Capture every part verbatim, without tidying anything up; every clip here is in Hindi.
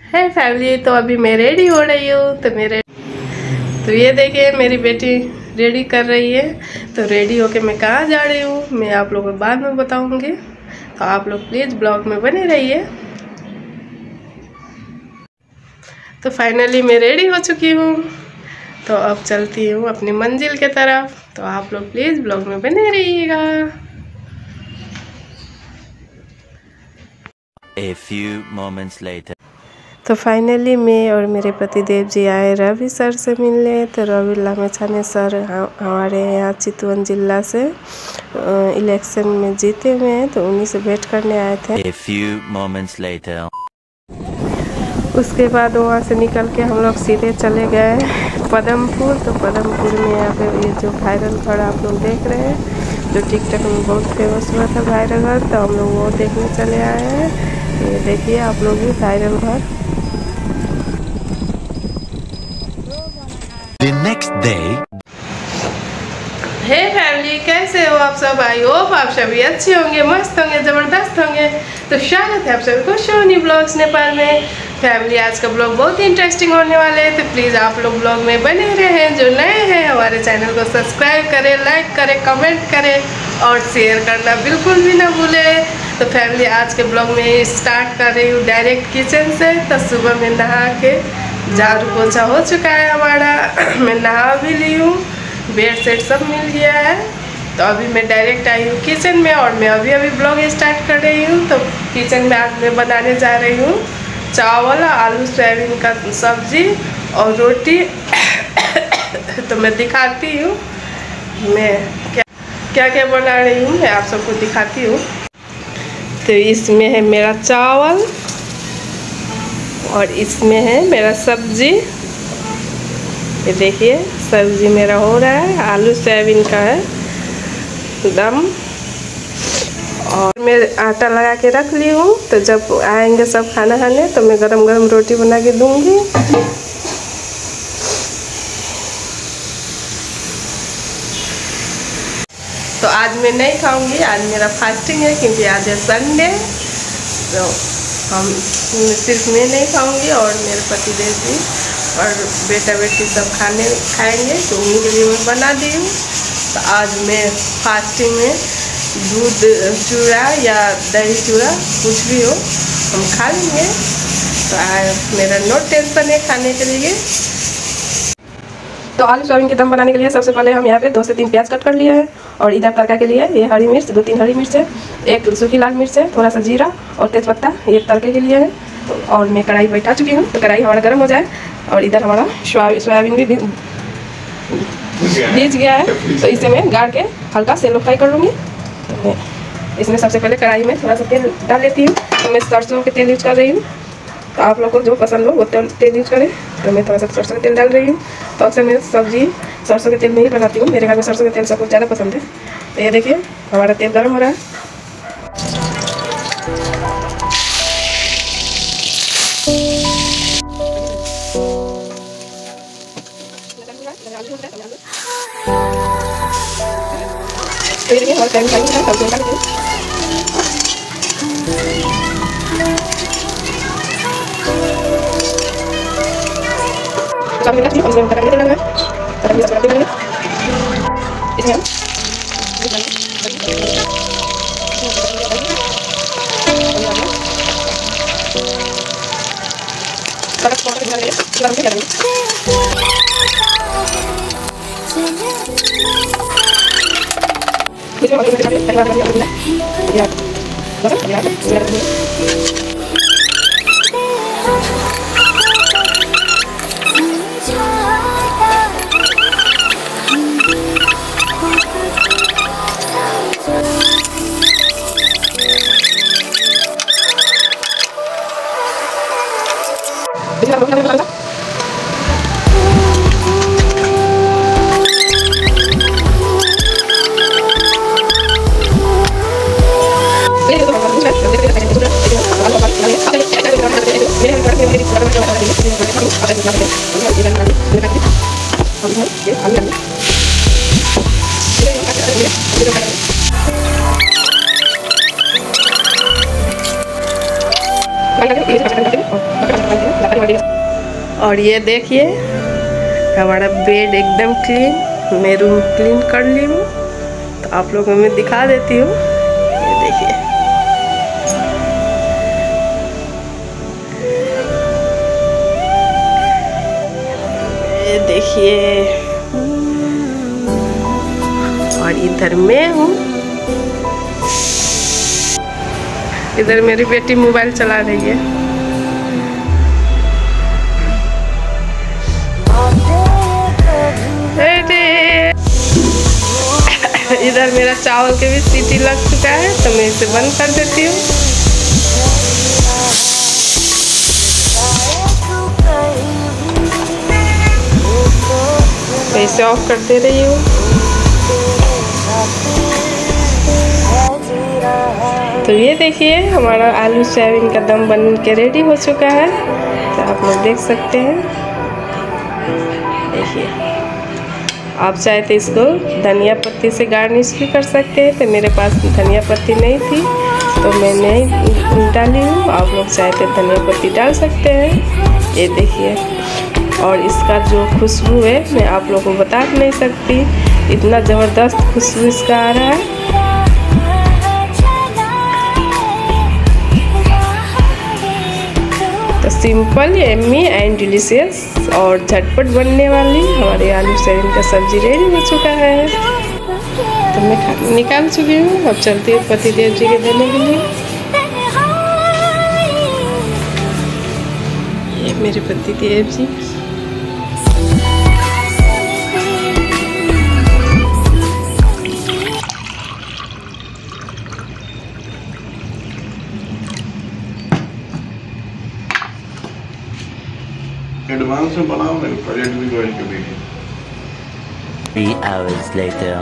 है फैमिली। तो अभी मैं रेडी हो रही हूँ। तो मेरे तो ये देखिए मेरी बेटी रेडी कर रही है। तो रेडी होके मैं कहाँ जा रही हूँ मैं आप लोगों को बाद में बताऊँगी। तो आप लोग प्लीज़ ब्लॉग में बने रहिए। तो फाइनली मैं रेडी हो चुकी हूँ। तो अब चलती हूँ अपनी मंजिल के तरफ। तो आप लोग प्लीज़ ब्लॉग में बने रहिएगा। A few moments later. तो फाइनली मैं और मेरे पतिदेव जी आए रवि सर से मिलने। तो रवि लामेछाने सर हमारे यहाँ चितवन जिला से इलेक्शन में जीते हुए हैं। तो उन्हीं से भेंट करने आए थे। A few moments later. उसके बाद वहाँ से निकल के हम लोग सीधे चले गए पदमपुर। तो पदमपुर में यहाँ पे ये जो वायरल घर आप लोग देख रहे हैं, जो टिकटॉक में बहुत फेमस हुआ था वायरल घर, तो हम लोग वो देखने चले आए हैं। ये देखिए आप लोग भी वायरल घर। The next day. Hey family, कैसे हो आप सब? आई होप आप सभी अच्छे होंगे, मस्त होंगे, ज़बरदस्त होंगे। तो स्वागत है आप सभी को सोनी ब्लॉग्स नेपाल में। फैमिली आज का ब्लॉग बहुत ही इंटरेस्टिंग होने वाले हैं। तो प्लीज़ आप लोग ब्लॉग में बने रहें। जो नए हैं हमारे चैनल को सब्सक्राइब करें, लाइक करें, कमेंट करें और शेयर करना बिल्कुल भी ना भूलें। तो फैमिली आज के ब्लॉग में स्टार्ट कर रही हूँ डायरेक्ट किचन से। तो सुबह में नहा के झाड़ू पोछा हो चुका है हमारा। मैं नहा भी ली हूँ, बेड सेट सब मिल गया है। तो अभी मैं डायरेक्ट आई हूँ किचन में और मैं अभी अभी ब्लॉग स्टार्ट कर रही हूँ। तो किचन में आज मैं बनाने जा रही हूँ चावल, आलू सोयाबीन का सब्जी और रोटी। तो मैं दिखाती हूँ मैं क्या क्या क्या बना रही हूँ, मैं आप सबको दिखाती हूँ। तो इसमें है मेरा चावल और इसमें है मेरा सब्जी। ये देखिए सब्जी मेरा हो रहा है, आलू सोयाबीन का है दम। और मैं आटा लगा के रख ली हूँ। तो जब आएंगे सब खाना खाने तो मैं गरम गरम रोटी बना के दूंगी। तो आज मैं नहीं खाऊंगी, आज मेरा फास्टिंग है क्योंकि आज है संडे। तो हम सिर्फ मैं नहीं खाऊंगी और मेरे पतिदेव जी और बेटा बेटी सब खाने खाएंगे। तो उन्हीं के लिए मैं बना दी हूँ। तो आज मैं फास्टिंग में दूध चूड़ा या दही चूड़ा कुछ भी हो हम खा लेंगे। तो आज मेरा नो टेंशन है खाने के लिए। तो आलू सोयाबीन के दम बनाने के लिए सबसे पहले हम यहाँ पे दो से तीन प्याज कट कर लिए हैं। और इधर तड़का के लिए ये हरी मिर्च, दो तीन हरी मिर्च है, एक सूखी लाल मिर्च है, थोड़ा सा जीरा और तेज़पत्ता ये तड़के के लिए है। तो और मैं कढ़ाई बैठा चुकी हूँ। तो कढ़ाई हमारा गर्म हो जाए और इधर हमारा सोयाबीन भी भीज गया है। तो इसे मैं गाड़ के हल्का सेलो फ्राई कर लूँगी। तो मैं इसमें सबसे पहले कढ़ाई में थोड़ा सा तेल डाल लेती हूँ। तो मैं सरसों के तेल यूज कर रही हूँ। तो आप लोग को जो पसंद हो वो तेल यूज करें। तो मैं थोड़ा सा सरसों का तेल डाल रही हूँ। तो अक्सर मैं सब्जी सरसों के तेल में ही बनाती हूँ, मेरे घर में सरसों के तेल सबको ज़्यादा पसंद है। तो ये देखिए हमारा तेल गर्म हो रहा है। तो ये देखिए हमारा टाइम टाइम है सब्जी डाल के सब्जी डाल के हम तड़का देना है। तड़का सब डाल देंगे इसमें हम तड़का छोड़ के डालेंगे गरम से डालेंगे। इसमें हम डालेंगे पहला डालेंगे या बस या डालेंगे। और ये देखिए हमारा बेड एकदम क्लीन, मैं रूम क्लीन कर ली हूँ, तो आप लोगों को मैं दिखा देती हूँ। ये देखिए ये देखिए, और इधर मैं हूँ, इधर मेरी बेटी मोबाइल चला रही है। इधर मेरा चावल के भी सीटी लग चुका है, तो मैं इसे बंद कर देती हूँ। मैं इसे ऑफ कर दे रही हूँ। तो ये देखिए हमारा आलू सोयाबीन का दम बन के रेडी हो चुका है, तो आप लोग देख सकते हैं। देखिए आप चाहे तो इसको धनिया पत्ती से गार्निश भी कर सकते हैं, तो मेरे पास धनिया पत्ती नहीं थी तो मैं नहीं डाली हूँ। आप लोग चाहे तो धनिया पत्ती डाल सकते हैं। ये देखिए, और इसका जो खुशबू है मैं आप लोगों को बता नहीं सकती, इतना ज़बरदस्त खुशबू इसका आ रहा है। तो सिंपल, यम्मी एंड डिलीशियस और झटपट बनने वाली हमारे आलू सोयाबीन का सब्जी रेडी हो चुका है। तो मैं खा निकाल चुकी हूँ। अब चलती हूँ पतिदेव जी के देने के लिए। ये मेरे पतिदेव जी। एडवांस में बनाओ ना, प्रोजेक्ट भी ज्वाइन कर देंगे। Three hours later.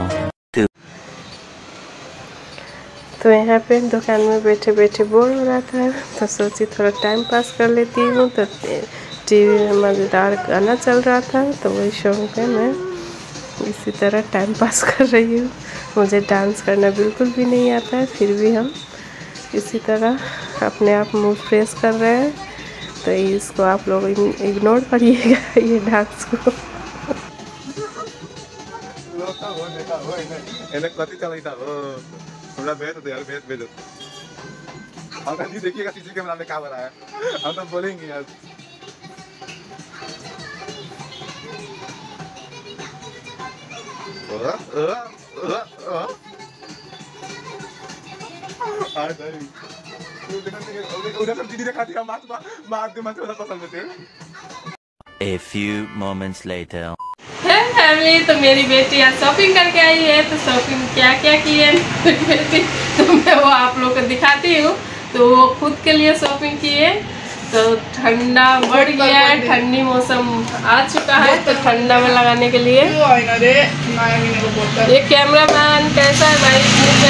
तो यहाँ पे दुकान में बैठे बैठे बोर हो रहा था, तो सोची थोड़ा टाइम पास कर लेती हूँ। तो टीवी में मज़ेदार गाना चल रहा था, तो वही सॉन्ग पे मैं इसी तरह टाइम पास कर रही हूँ। मुझे डांस करना बिल्कुल भी नहीं आता है, फिर भी हम इसी तरह अपने आप मूड फ्रेश कर रहे हैं। तो इसको आप लोग इग्नोर करिएगा, ये डांस को। देखिएगा सीसी कैमरा में क्या बना है, हम तो बोलेंगे यार। A few moments later. Hey family, तो मेरी बेटी आज शॉपिंग करके आई है। तो शॉपिंग क्या क्या की है मेरी बेटी, तो मैं वो आप लोग को दिखाती हूँ। तो वो खुद के लिए शॉपिंग की है। तो ठंडा बढ़ गया है, ठंडी मौसम आ चुका है, तो ठंडा में लगाने के लिए ये कैमरा मैन कैसा है भाई।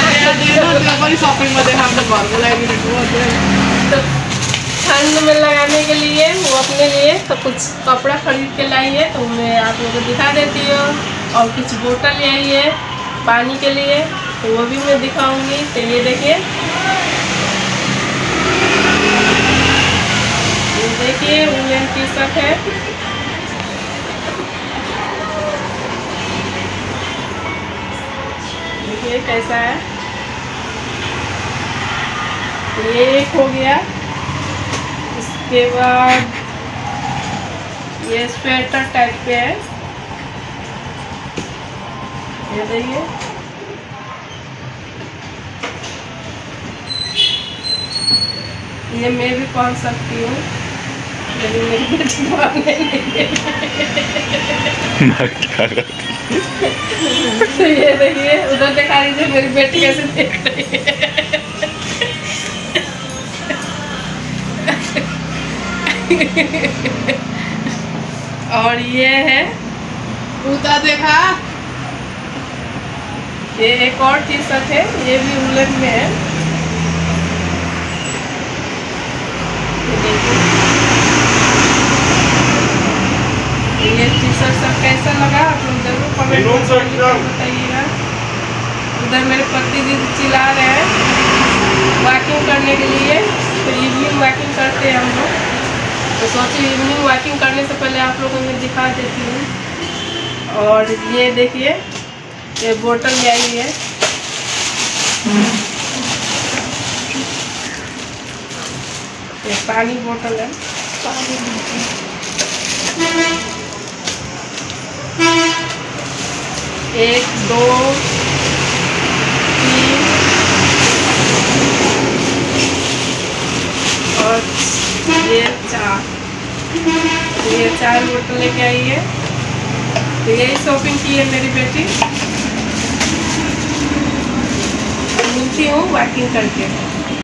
तो ठंड में लगाने के लिए वो अपने लिए तो कुछ कपड़ा खरीद के लाई है, तो मैं आप लोगों को दिखा देती हूँ। और कुछ बोतल ले आई है पानी के लिए, तो वो भी मैं दिखाऊंगी। तो ये देखिए, ये देखिए वुलन टी शर्ट है। देखिए कैसा है, ये एक हो गया। इसके बाद ये स्वेटर टाइप पे है, ये देखिए। ये मैं भी पहन सकती हूँ, लेकिन मेरी बेटी पहनने नहीं है। तो ये देखिए, उधर दिखा दीजिए मेरी बेटी कैसे देख रही है। और ये है जूता देखा, ये एक और टी शर्ट है, ये भी वुलन में है। ये टी शर्ट सब कैसा लगा आप लोग जरूर कमेंट में बताइएगा। उधर मेरे पति जी चिल्ला रहे हैं वॉकिंग करने के लिए, तो इवनिंग वॉकिंग करते हैं हम लोग, तो सोची इवनिंग वॉकिंग करने से पहले आप लोगों को दिखा देती हूँ। और ये देखिए ये बोतल ले आई है, ये पानी बोतल है। एक दो तीन और ये चार, तो ये चार बोतल लेके आई है। तो यही शॉपिंग की है मेरी बेटी। मिलती हूँ वॉकिंग करके।